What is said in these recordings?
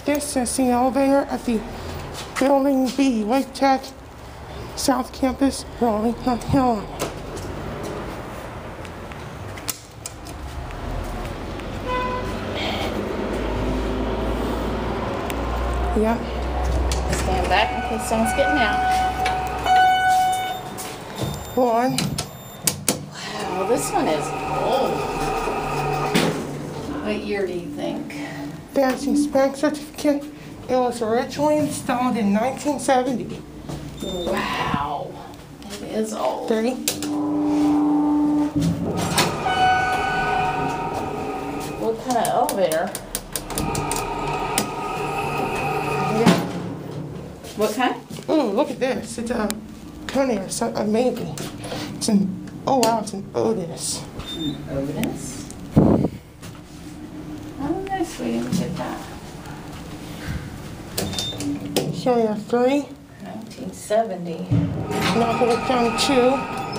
This is the elevator at the Building B, Lake Tech, South Campus, Raleigh, North Carolina. Yep. Stand back in case someone's getting out. One. Wow, this one is old. What year do you think? Fancy spec certificate. It was originally installed in 1970. Wow, it is old. 3. What kind of elevator? Yeah. What kind? Ooh, look at this. It's a Coney or something, maybe. It's an, oh wow, it's an Otis. Otis? Oh, nice, we didn't get that. Showing a 3. 1970. Now we'll look down 2.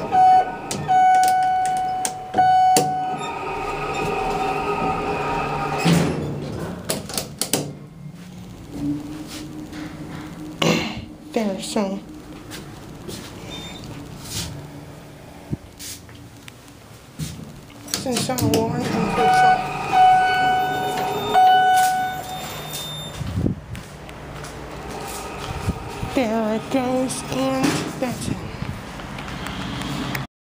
There, so. Since I'm worn and there it goes, and that's it.